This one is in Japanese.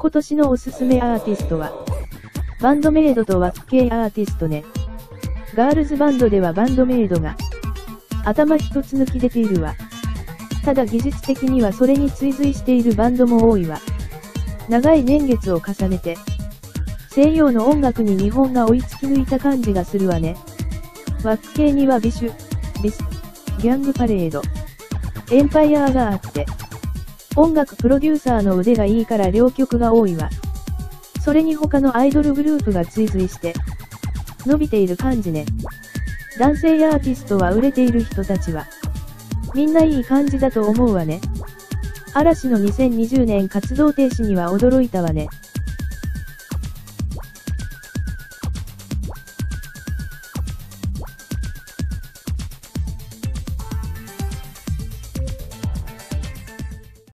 今年のおすすめアーティストは、バンドメイドとワック系アーティストね。ガールズバンドではバンドメイドが、頭一つ抜き出ているわ。ただ技術的にはそれに追随しているバンドも多いわ。長い年月を重ねて、西洋の音楽に日本が追いつき抜いた感じがするわね。ワック系にはビス、ギャングパレード、エンパイアがあって、音楽プロデューサーの腕がいいから両曲が多いわ。それに他のアイドルグループが追随して、伸びている感じね。男性アーティストは売れている人たちは、みんないい感じだと思うわね。嵐の2020年活動停止には驚いたわね。